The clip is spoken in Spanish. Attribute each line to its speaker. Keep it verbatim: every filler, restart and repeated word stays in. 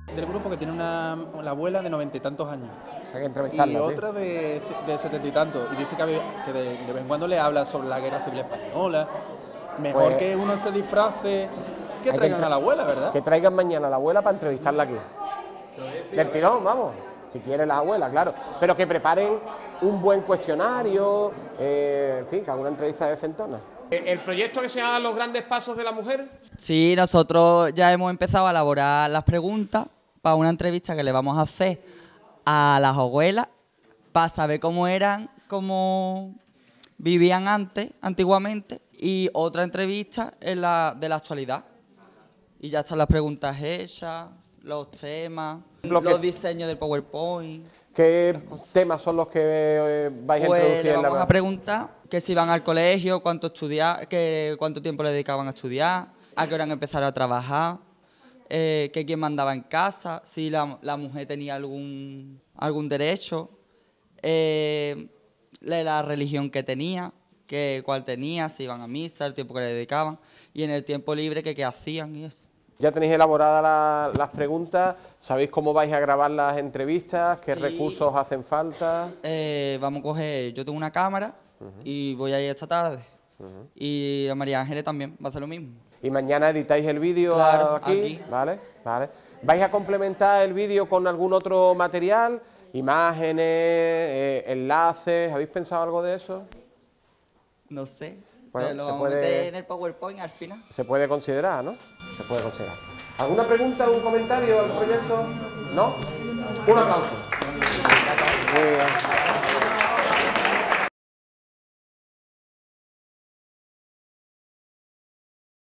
Speaker 1: Del grupo que tiene una la abuela de noventa y tantos años.
Speaker 2: Hay que entrevistarla.
Speaker 1: Y otra de, de setenta y tantos. Y dice que, que de, de vez en cuando le habla sobre la guerra civil española. Mejor
Speaker 2: Pues,
Speaker 1: que uno se disfrace, que
Speaker 2: hay
Speaker 1: traigan
Speaker 2: que
Speaker 1: a la abuela, ¿verdad?
Speaker 2: Que traigan mañana a la abuela para entrevistarla aquí. Del tirón, vamos. Si quiere la abuela, claro. Pero que preparen un buen cuestionario, eh, en fin, que alguna entrevista de centona. ¿El proyecto que se llama Los Grandes Pasos de la Mujer?
Speaker 3: Sí, nosotros ya hemos empezado a elaborar las preguntas para una entrevista que le vamos a hacer a las abuelas para saber cómo eran, cómo vivían antes, antiguamente, y otra entrevista en la, de la actualidad. Y ya están las preguntas hechas, los temas,
Speaker 2: Lo que-
Speaker 3: los diseños del PowerPoint.
Speaker 2: ¿Qué temas son los que eh, vais a
Speaker 3: Pues
Speaker 2: introducir
Speaker 3: le
Speaker 2: en la
Speaker 3: vamos a preguntar que si iban al colegio, cuánto estudiar, que cuánto tiempo le dedicaban a estudiar, a qué hora empezaron a trabajar, eh, que quién mandaba en casa, si la, la mujer tenía algún, algún derecho, eh, de la religión que tenía, que, cuál tenía, si iban a misa, el tiempo que le dedicaban, y en el tiempo libre que qué hacían y eso.
Speaker 2: Ya tenéis elaboradas la- las preguntas, sabéis cómo vais a grabar las entrevistas, qué
Speaker 3: Sí.
Speaker 2: recursos hacen falta.
Speaker 3: Eh, vamos a coger, yo tengo una cámara y voy a ir esta tarde. Y a María Ángeles también va a hacer lo mismo.
Speaker 2: Y mañana editáis el vídeo
Speaker 3: Claro,
Speaker 2: aquí,
Speaker 3: aquí.
Speaker 2: ¿vale? Vale. ¿Vais a complementar el vídeo con algún otro material? Imágenes, eh, enlaces, ¿habéis pensado algo de eso?
Speaker 3: No sé.
Speaker 2: Bueno,
Speaker 3: pero lo
Speaker 2: se
Speaker 3: vamos a
Speaker 2: puede-
Speaker 3: meter en el PowerPoint al final.
Speaker 2: Se puede considerar, ¿no? Se puede considerar. ¿Alguna pregunta, algún comentario al proyecto? ¿No? Un aplauso. Muy bien.